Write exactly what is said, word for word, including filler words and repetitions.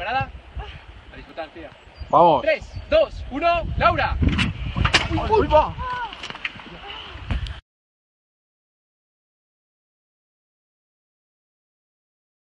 ¿Preparada? A disfrutar, tía. Vamos. tres, dos, uno, Laura. ¡Uy, va!